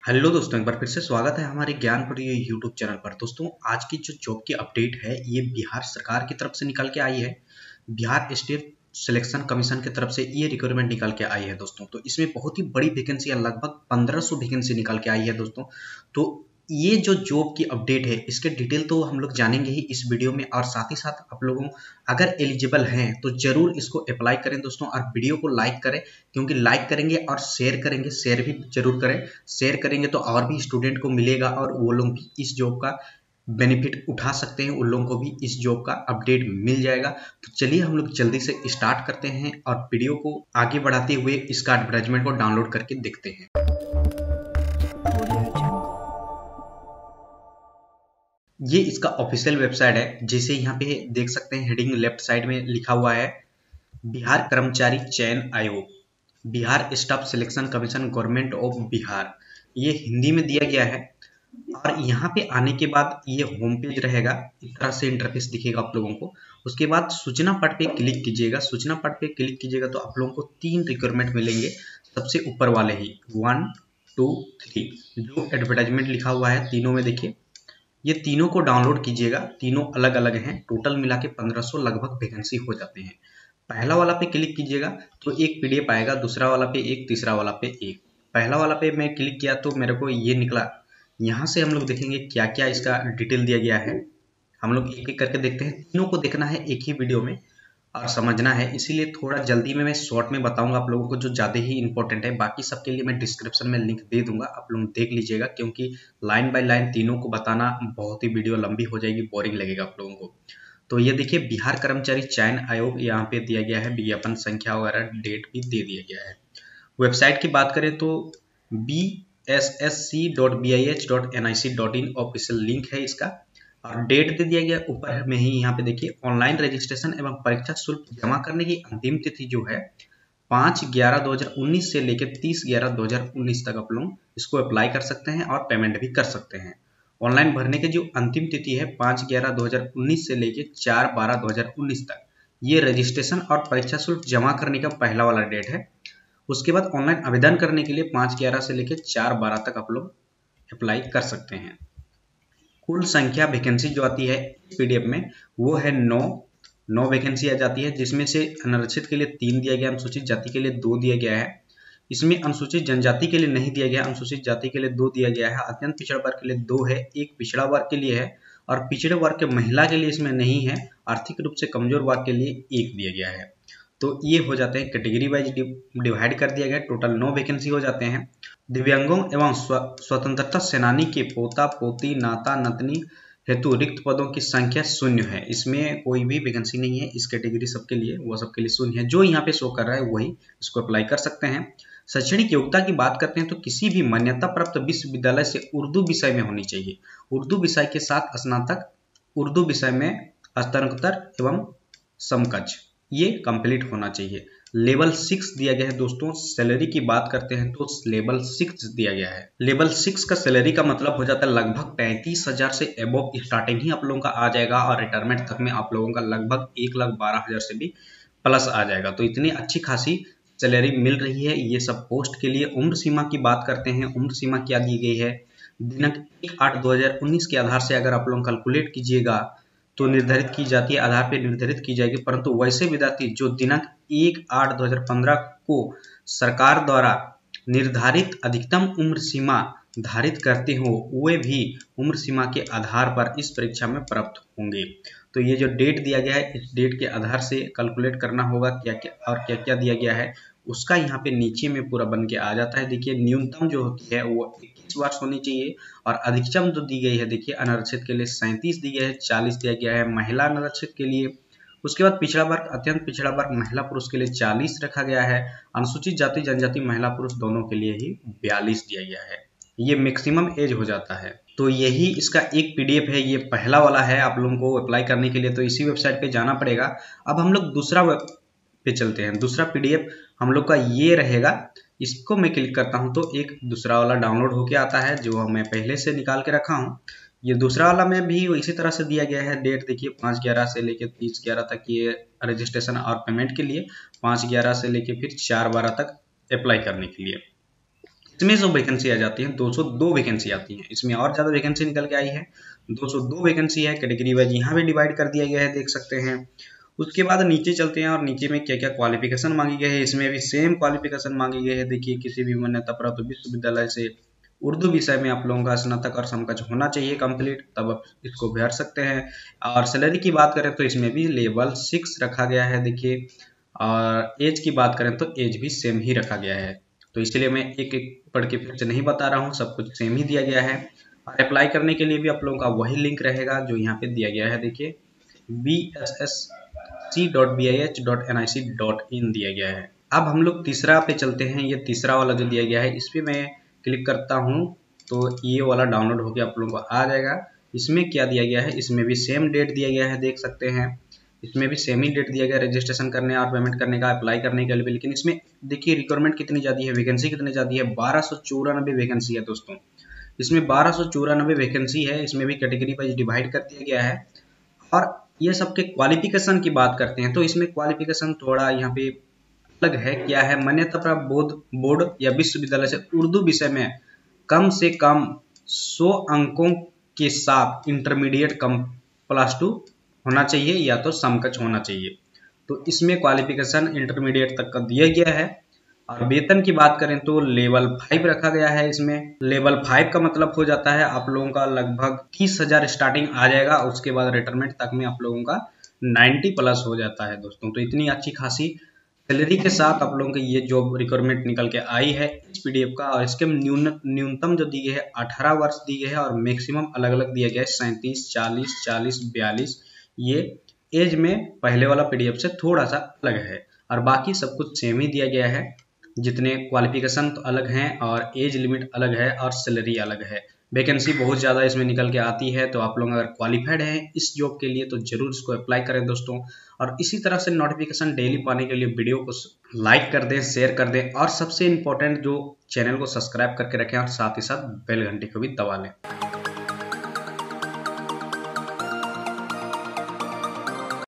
Hello दोस्तों, एक बार फिर से स्वागत है हमारे ज्ञानपुरी यूट्यूब चैनल पर। दोस्तों, आज की जो जॉब की अपडेट है ये बिहार सरकार की तरफ से निकल के आई है। बिहार स्टेट सिलेक्शन कमीशन की तरफ से ये रिक्वायरमेंट निकल के आई है दोस्तों। तो इसमें बहुत ही बड़ी वैकेंसी है, लगभग 1500 वैकेंसी निकल के आई है दोस्तों। तो ये जो जॉब की अपडेट है इसके डिटेल तो हम लोग जानेंगे ही इस वीडियो में, और साथ ही साथ आप लोगों अगर एलिजिबल हैं तो जरूर इसको अप्लाई करें दोस्तों, और वीडियो को लाइक करें, क्योंकि लाइक करेंगे और शेयर करेंगे, शेयर भी जरूर करें। शेयर करेंगे तो और भी स्टूडेंट को मिलेगा और वो लोग भी इस जॉब का बेनिफिट उठा सकते हैं, उन लोगों को भी इस जॉब का अपडेट मिल जाएगा। तो चलिए हम लोग जल्दी से स्टार्ट करते हैं और वीडियो को आगे बढ़ाते हुए इसका एडवर्टाइजमेंट को डाउनलोड करके देखते हैं। ये इसका ऑफिशियल वेबसाइट है, जिसे यहाँ पे देख सकते हैं हेडिंग लेफ्ट साइड में लिखा हुआ है बिहार कर्मचारी चयन आयोग, Bihar staff selection commission government of Bihar. ये हिंदी में दिया गया है। और यहाँ पे आने के बाद ये होम पेज रहेगा, इस तरह से इंटरफेस दिखेगा आप लोगों को। उसके बाद सूचना पट पे क्लिक कीजिएगा। सूचना पट पे क्लिक कीजिएगा तो आप लोगों को 3 रिक्वायरमेंट मिलेंगे, सबसे ऊपर वाले ही 1, 2, 3 जो एडवर्टाइजमेंट लिखा हुआ है तीनों में देखिए। ये तीनों को डाउनलोड कीजिएगा, तीनों अलग अलग हैं, टोटल मिला के 1500 लगभग वैकेंसी हो जाते हैं। पहला वाला पे क्लिक कीजिएगा तो एक पीडीएफ आएगा, दूसरा वाला पे एक, तीसरा वाला पे एक। पहला वाला पे मैं क्लिक किया तो मेरे को ये निकला। यहाँ से हम लोग देखेंगे क्या क्या इसका डिटेल दिया गया है। हम लोग एक एक करके देखते हैं, तीनों को देखना है एक ही वीडियो में और समझना है, इसीलिए थोड़ा जल्दी में मैं शॉर्ट में बताऊंगा आप लोगों को जो ज़्यादा ही इंपॉर्टेंट है। बाकी सबके लिए मैं डिस्क्रिप्शन में लिंक दे दूंगा, आप लोग देख लीजिएगा, क्योंकि लाइन बाय लाइन तीनों को बताना बहुत ही वीडियो लंबी हो जाएगी, बोरिंग लगेगा आप लोगों को। तो ये देखिए बिहार कर्मचारी चयन आयोग यहाँ पे दिया गया है, विज्ञापन संख्या वगैरह डेट भी दे दिया गया है। वेबसाइट की बात करें तो bssc.bih.nic.in ऑफिशियल लिंक है इसका, और डेट दे दिया गया ऊपर में ही। यहाँ पे देखिए ऑनलाइन रजिस्ट्रेशन एवं परीक्षा शुल्क जमा करने की अंतिम तिथि जो है 5/11/2019 से लेकर 30/11/2019 तक आप लोग इसको अप्लाई कर सकते हैं और पेमेंट भी कर सकते हैं। ऑनलाइन भरने की जो अंतिम तिथि है 5/11/2019 से लेकर 4/12/2019 तक, ये रजिस्ट्रेशन और परीक्षा शुल्क जमा करने का पहला वाला डेट है। उसके बाद ऑनलाइन आवेदन करने के लिए 5/11 से लेकर 4/12 तक आप लोग अप्लाई कर सकते हैं। कुल संख्या वैकेंसी जो आती है पीडीएफ में वो है 9 वैकेंसी आ जाती है, जिसमें से अनारक्षित के लिए 3 दिया गया, अनुसूचित जाति के लिए 2 दिया गया है। इसमें अनुसूचित जनजाति के लिए नहीं दिया गया, अनुसूचित जाति के लिए 2 दिया गया है, अत्यंत पिछड़ा वर्ग के लिए 2 है, एक पिछड़ा वर्ग के लिए है, और पिछड़े वर्ग के महिला के लिए इसमें नहीं है, आर्थिक रूप से कमजोर वर्ग के लिए 1 दिया गया है। तो ये हो जाते हैं कैटेगरी वाइज डिवाइड कर दिया गया, टोटल 9 वैकेंसी हो जाते हैं। दिव्यांगों एवं स्वतंत्रता सेनानी के पोता पोती नाता नतनी हेतु रिक्त पदों की संख्या 0 है। इसमें कोई भी वैकेंसी नहीं है, इस कैटेगरी सबके लिए, वो सबके लिए 0 है। जो यहाँ पे शो कर रहा है वही इसको अप्लाई कर सकते हैं। शैक्षणिक योग्यता की बात करते हैं तो किसी भी मान्यता प्राप्त विश्वविद्यालय से उर्दू विषय में होनी चाहिए। उर्दू विषय के साथ स्नातक, उर्दू विषय में स्नातकोत्तर एवं समकक्ष ये कंप्लीट होना चाहिए। लेवल 6 दिया गया है दोस्तों। सैलरी की बात करते हैं तो लेवल 6 दिया गया है। लेवल 6 का सैलरी का मतलब हो जाता है लगभग 35,000 से एबव स्टार्टिंग ही आप लोगों का आ जाएगा, और रिटायरमेंट तक में आप लोगों का लगभग 1,12,000 से भी प्लस आ जाएगा। तो इतनी अच्छी खासी सैलरी मिल रही है ये सब पोस्ट के लिए। उम्र सीमा की बात करते हैं, उम्र सीमा क्या दी गई है, दिनांक 1/8/2019 के आधार से अगर आप लोग कैलकुलेट कीजिएगा तो निर्धारित की जाती है, आधार पर निर्धारित की जाएगी। परंतु वैसे विद्यार्थी जो दिनांक 1/8/2015 को सरकार द्वारा निर्धारित अधिकतम उम्र सीमा धारित करते हो, वे भी उम्र सीमा के आधार पर इस परीक्षा में प्राप्त होंगे। तो ये जो डेट दिया गया है, इस डेट के आधार से कैलकुलेट करना होगा क्या क्या और क्या क्या दिया गया है, उसका यहाँ पे नीचे में पूरा बन के आ जाता है। देखिए न्यूनतम जो होती है वो 21 वर्ष होनी चाहिए, और अधिकतम जो दी गई है देखिए अनारक्षित के लिए 37 दी गया है, 40 दिया गया है महिला अनारक्षित के लिए। उसके बाद पिछड़ा वर्ग, अत्यंत पिछड़ा वर्ग महिला पुरुष के लिए 40 रखा गया है। अनुसूचित जाति जनजाति महिला पुरुष दोनों के लिए ही 42 दिया गया है। ये मैक्सिमम एज हो जाता है। तो यही इसका एक पीडीएफ है, ये पहला वाला है आप लोगों को अप्लाई करने के लिए, तो इसी वेबसाइट पे जाना पड़ेगा। अब हम लोग दूसरा वेब पे चलते हैं। दूसरा पीडीएफ हम लोग का ये रहेगा, इसको मैं क्लिक करता हूं तो एक दूसरा वाला डाउनलोड होके आता है जो मैं पहले से निकाल के रखा हूं। ये दूसरा वाला में भी इसी तरह से दिया गया है, डेट देखिए 5/11 से लेकर 30/11 तक ये रजिस्ट्रेशन और पेमेंट के लिए, 5/11 से लेकर फिर 4/12 तक अप्लाई करने के लिए। इसमें जो वैकेंसी आ जाती है 202 वैकेंसी आती है। इसमें और ज़्यादा वैकेंसी निकल के आई है, 202 वैकेंसी है। कैटेगरी वाइज यहाँ पे डिवाइड कर दिया गया है, देख सकते हैं। उसके बाद नीचे चलते हैं और नीचे में क्या क्या क्वालिफिकेशन मांगी गई है। इसमें भी सेम क्वालिफिकेशन मांगी गई है। देखिए, किसी भी मान्यता प्राप्त विश्वविद्यालय से उर्दू विषय में आप लोगों का स्नातक और समकक्ष होना चाहिए कंप्लीट, तब आप इसको भर सकते हैं। और सैलरी की बात करें तो इसमें भी लेवल 6 रखा गया है, देखिए। और एज की बात करें तो एज भी सेम ही रखा गया है, तो इसलिए मैं एक एक पढ़ के फिर से नहीं बता रहा हूँ, सब कुछ सेम ही दिया गया है। और अप्लाई करने के लिए भी आप लोगों का वही लिंक रहेगा जो यहाँ पे दिया गया है, देखिए bssc.bih.nic.in दिया गया है। अब हम लोग तीसरा पे चलते हैं। ये तीसरा वाला जो दिया गया है, इस पर मैं क्लिक करता हूँ तो ये वाला डाउनलोड होकर आप लोगों को आ जाएगा। इसमें क्या दिया गया है, इसमें भी सेम डेट दिया गया है, देख सकते हैं। इसमें भी सेम ही डेट दिया गया रजिस्ट्रेशन करने और पेमेंट करने का, अप्लाई करने के लिए। लेकिन इसमें देखिए रिक्वायरमेंट कितनी ज़्यादा है, वैकेंसी कितनी ज़्यादा है, 1294 वैकेंसी है दोस्तों। इसमें 1294 वैकेंसी है। इसमें भी कैटेगरी वाइज डिवाइड कर दिया गया है। और ये सबके क्वालिफिकेशन की बात करते हैं तो इसमें क्वालिफिकेशन थोड़ा यहाँ पे अलग है। क्या है, मान्यता प्राप्त बोर्ड या विश्वविद्यालय से उर्दू विषय में कम से कम 100 अंकों के साथ इंटरमीडिएट कम +2 होना चाहिए या तो समकक्ष होना चाहिए। तो इसमें क्वालिफिकेशन इंटरमीडिएट तक का दिया गया है। और वेतन की बात करें तो लेवल 5 रखा गया है। इसमें लेवल 5 का मतलब हो जाता है आप लोगों का लगभग 30,000 स्टार्टिंग आ जाएगा। उसके बाद रिटायरमेंट तक में आप लोगों का 90+ हो जाता है दोस्तों। तो इतनी अच्छी खासी सैलरी के साथ आप लोगों की ये जॉब रिक्वायरमेंट निकल के आई है इस PDF का। और इसके न्यूनतम जो दी गई है 18 वर्ष दी गई है और मैक्सिमम अलग अलग दिया गया है 37, 40, 40, 42। ये एज में पहले वाला PDF से थोड़ा सा अलग है और बाकी सब कुछ सेम ही दिया गया है। जितने क्वालिफिकेशन तो अलग हैं और एज लिमिट अलग है और सैलरी अलग है। वैकेंसी बहुत ज़्यादा इसमें निकल के आती है। तो आप लोग अगर क्वालिफाइड हैं इस जॉब के लिए तो जरूर इसको अप्लाई करें दोस्तों। और इसी तरह से नोटिफिकेशन डेली पाने के लिए वीडियो को लाइक कर दें, शेयर कर दें और सबसे इम्पोर्टेंट जो चैनल को सब्सक्राइब करके रखें और साथ ही साथ बेल घंटी को भी दबा लें।